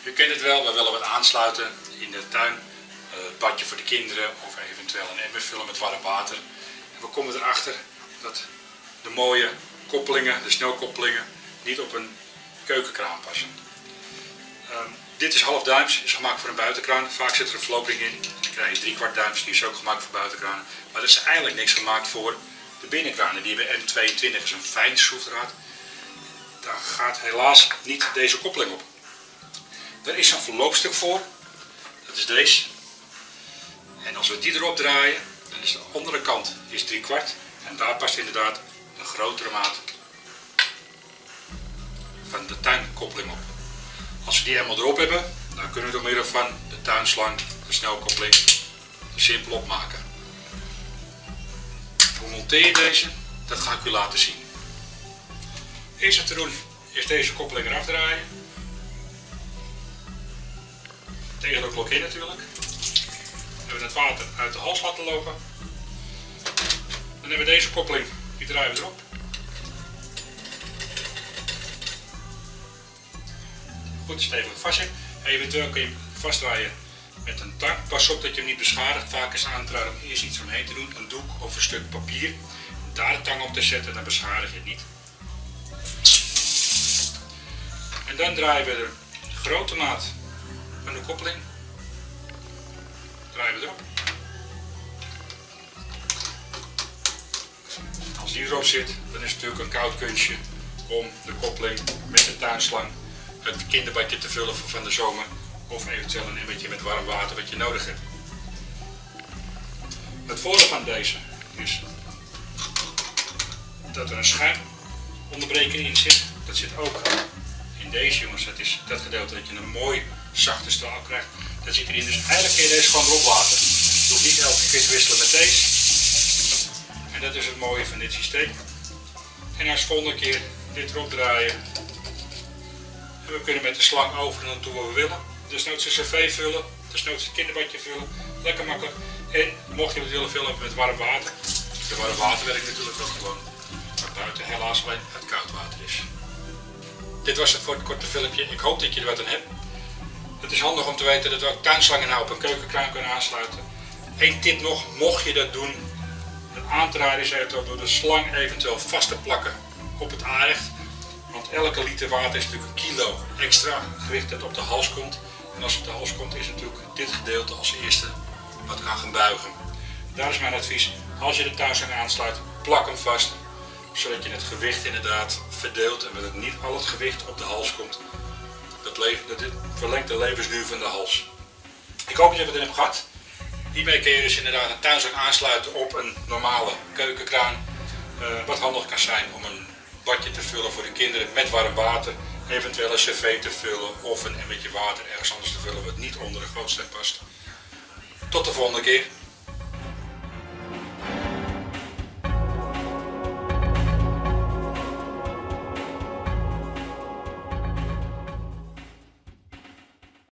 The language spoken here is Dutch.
U kent het wel, we willen wat aansluiten in de tuin. Het badje voor de kinderen of eventueel een emmer vullen met warm water. En we komen erachter dat de mooie koppelingen, de snelkoppelingen, niet op een keukenkraan passen. Dit is half duims, is gemaakt voor een buitenkraan. Vaak zit er een verloping in. Dan krijg je 3/4 duims, die is ook gemaakt voor buitenkranen. Maar er is eigenlijk niks gemaakt voor de binnenkranen. Die hebben M22, is een fijn schroefdraad. Daar gaat helaas niet deze koppeling op. Er is een verloopstuk voor. Dat is deze. En als we die erop draaien, dan is de andere kant is 3/4. En daar past inderdaad een grotere maat van de tuinkoppeling op. Als we die helemaal erop hebben, dan kunnen we door middel van de tuinslang, de snelkoppeling, simpel opmaken. Hoe monteer je deze? Dat ga ik u laten zien. Eerst wat te doen is deze koppeling eraf draaien. Tegen de klok in natuurlijk. Dan hebben we het water uit de hals laten lopen. Dan hebben we deze koppeling, die draaien we erop. Goed stevig vastzit. Eventueel kun je hem vastdraaien met een tang. Pas op dat je hem niet beschadigt. Vaak is het aan te raden om eerst iets omheen te doen. Een doek of een stuk papier. Daar de tang op te zetten, dan beschadig je het niet. En dan draaien we de grote maat van de koppeling. Draaien we erop. Als die erop zit, dan is het natuurlijk een koud kunstje om de koppeling met de tuinslang het kinderbadje te vullen van de zomer of eventueel een emmertje met warm water wat je nodig hebt. Het voordeel van deze is dat er een schuimonderbreker in zit. Dat zit ook in deze, jongens. Dat is dat gedeelte dat je een mooi zachte straal krijgt. Dat zit erin, dus eigenlijk kun je deze gewoon erop laten. Je hoeft niet elke keer te wisselen met deze. En dat is het mooie van dit systeem. En als volgende keer dit erop draaien. En we kunnen met de slang over naartoe waar we willen. Desnoods een cv vullen, desnoods het kinderbadje vullen. Lekker makkelijk. En mocht je het willen vullen met warm water. De warm water werkt natuurlijk ook gewoon. Maar buiten helaas alleen het koud water is. Dit was het voor het korte filmpje. Ik hoop dat je er wat aan hebt. Het is handig om te weten dat we ook tuinslangen nou op een keukenkraan kunnen aansluiten. Eén tip nog, mocht je dat doen. Het aan te raden is eventueel door de slang eventueel vast te plakken op het aanrecht. Want elke liter water is natuurlijk een kilo extra gewicht dat op de hals komt. En als het op de hals komt is natuurlijk dit gedeelte als eerste wat kan gaan buigen. Daar is mijn advies. Als je de tuinslang aansluit, plak hem vast. Zodat je het gewicht inderdaad verdeelt en dat het niet al het gewicht op de hals komt. Dat verlengt de levensduur van de hals. Ik hoop dat je het erin hebt gehad. Hiermee kun je dus inderdaad een tuinslang aansluiten op een normale keukenkraan. Wat handig kan zijn om een badje te vullen voor de kinderen met warm water. Eventueel een cv te vullen of een emmertje water ergens anders te vullen wat niet onder de gootsteen past. Tot de volgende keer.